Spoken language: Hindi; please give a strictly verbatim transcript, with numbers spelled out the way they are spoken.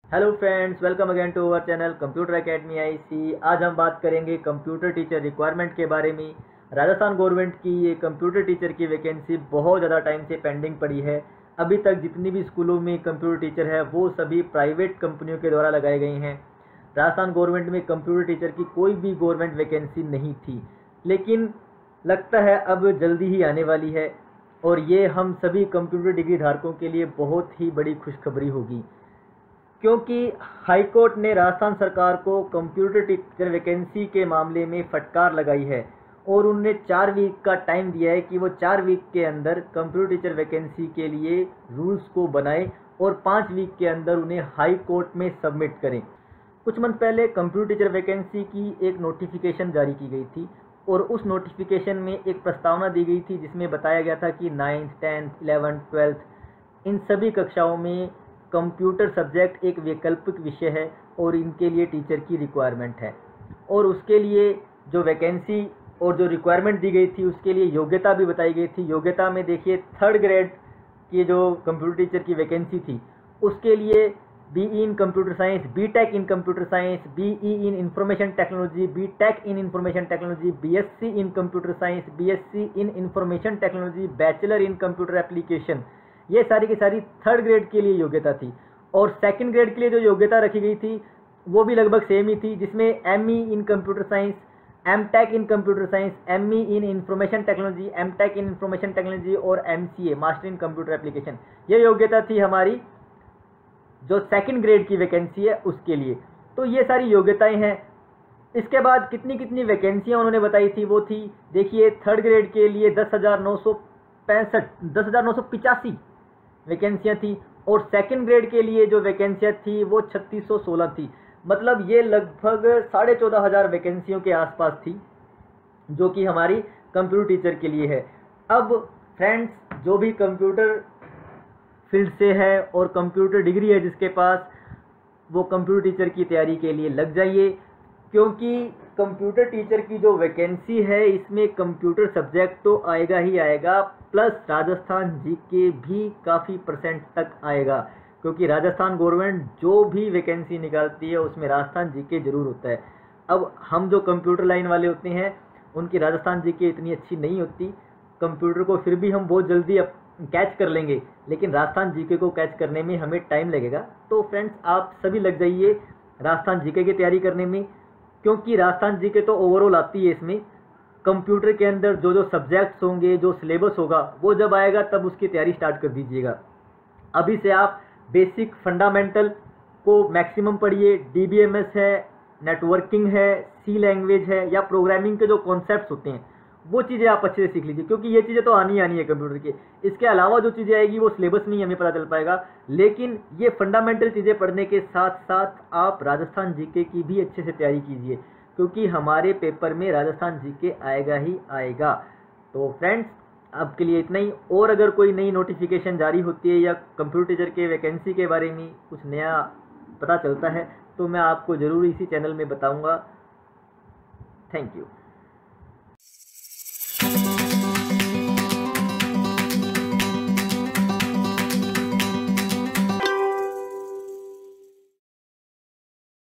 Hello friends, welcome again to our channel computer academy IC. आज हम बात करेंगे कंप्यूटर टीचर रिक्वायरमेंट के बारे में। राजस्थान गवर्नमेंट की ये कंप्यूटर टीचर की वैकेंसी बहुत ज़्यादा टाइम से पेंडिंग पड़ी है। अभी तक जितनी भी स्कूलों में कंप्यूटर टीचर है वो सभी प्राइवेट कंपनियों के द्वारा लगाए गए हैं। राजस्थान गवर्नमेंट में कंप्यूटर टीचर की कोई भी गवर्नमेंट वैकेंसी नहीं थी, लेकिन लगता है अब जल्दी ही आने वाली है और ये हम सभी कंप्यूटर डिग्री धारकों के लिए बहुत ही बड़ी खुशखबरी होगी, क्योंकि हाईकोर्ट ने राजस्थान सरकार को कंप्यूटर टीचर वैकेंसी के मामले में फटकार लगाई है और उन्होंने चार वीक का टाइम दिया है कि वो चार वीक के अंदर कंप्यूटर टीचर वैकेंसी के लिए रूल्स को बनाए और पाँच वीक के अंदर उन्हें हाई कोर्ट में सबमिट करें। कुछ मंथ पहले कंप्यूटर टीचर वैकेंसी की एक नोटिफिकेशन जारी की गई थी और उस नोटिफिकेशन में एक प्रस्तावना दी गई थी जिसमें बताया गया था कि नाइन्थ, टेंथ, इलेवेंथ, ट्वेल्थ इन सभी कक्षाओं में कंप्यूटर सब्जेक्ट एक वैकल्पिक विषय है और इनके लिए टीचर की रिक्वायरमेंट है। और उसके लिए जो वैकेंसी और जो रिक्वायरमेंट दी गई थी उसके लिए योग्यता भी बताई गई थी। योग्यता में देखिए, थर्ड ग्रेड की जो कंप्यूटर टीचर की वैकेंसी थी उसके लिए B E in computer science, B tech in computer science, B E in information technology, B tech in information technology, B S C in computer science, B S C in information technology, bachelor in computer application, ये सारी की सारी थर्ड ग्रेड के लिए योग्यता थी। और सेकंड ग्रेड के लिए जो योग्यता रखी गई थी वो भी लगभग सेम ही थी, जिसमें M E in computer science, M tech in computer science, M E in information technology, M tech in information technology और M C A master in computer application, ये योग्यता थी हमारी जो सेकंड ग्रेड की वैकेंसी है उसके लिए। तो ये सारी योग्यताएं हैं। इसके बाद कितनी कितनी वैकेंसियां उन्होंने बताई थी वो थी, देखिए, थर्ड ग्रेड के लिए दस हज़ार नौ सौ पैंसठ दस हज़ार नौ सौ पिचासी वैकेंसियाँ थी और सेकंड ग्रेड के लिए जो वैकेंसियाँ थी वो छत्तीस सौ सोलह थी। मतलब ये लगभग साढ़े चौदह हज़ार वैकेंसियों के आसपास थी जो कि हमारी कंप्यूटर टीचर के लिए है। अब फ्रेंड्स, जो भी कंप्यूटर फील्ड से है और कंप्यूटर डिग्री है जिसके पास, वो कंप्यूटर टीचर की तैयारी के लिए लग जाइए, क्योंकि कंप्यूटर टीचर की जो वैकेंसी है इसमें कंप्यूटर सब्जेक्ट तो आएगा ही आएगा, प्लस राजस्थान जीके भी काफ़ी परसेंट तक आएगा, क्योंकि राजस्थान गवर्नमेंट जो भी वैकेंसी निकालती है उसमें राजस्थान जीके जरूर होता है। अब हम जो कंप्यूटर लाइन वाले होते हैं उनकी राजस्थान जीके इतनी अच्छी नहीं होती। कंप्यूटर को फिर भी हम बहुत जल्दी कैच कर लेंगे, लेकिन राजस्थान जीके को कैच करने में हमें टाइम लगेगा। तो फ्रेंड्स, आप सभी लग जाइए राजस्थान जीके की तैयारी करने में, क्योंकि राजस्थान जीके तो ओवरऑल आती है। इसमें कंप्यूटर के अंदर जो जो सब्जेक्ट्स होंगे, जो सिलेबस होगा, वो जब आएगा तब उसकी तैयारी स्टार्ट कर दीजिएगा। अभी से आप बेसिक फंडामेंटल को मैक्सिमम पढ़िए। डी बी एम एस है, नेटवर्किंग है, सी लैंग्वेज है या प्रोग्रामिंग के जो कॉन्सेप्ट्स होते हैं वो चीज़ें आप अच्छे से सीख लीजिए, क्योंकि ये चीज़ें तो आनी आनी है कंप्यूटर के। इसके अलावा जो चीज़ें आएगी वो सिलेबस में ही हमें पता चल पाएगा, लेकिन ये फंडामेंटल चीज़ें पढ़ने के साथ साथ आप राजस्थान जीके की भी अच्छे से तैयारी कीजिए, क्योंकि हमारे पेपर में राजस्थान जीके आएगा ही आएगा। तो फ्रेंड्स, अब के लिए इतना ही। और अगर कोई नई नोटिफिकेशन जारी होती है या कंप्यूटर टीचर के वैकेंसी के बारे में कुछ नया पता चलता है तो मैं आपको ज़रूर इसी चैनल में बताऊँगा। Thank you.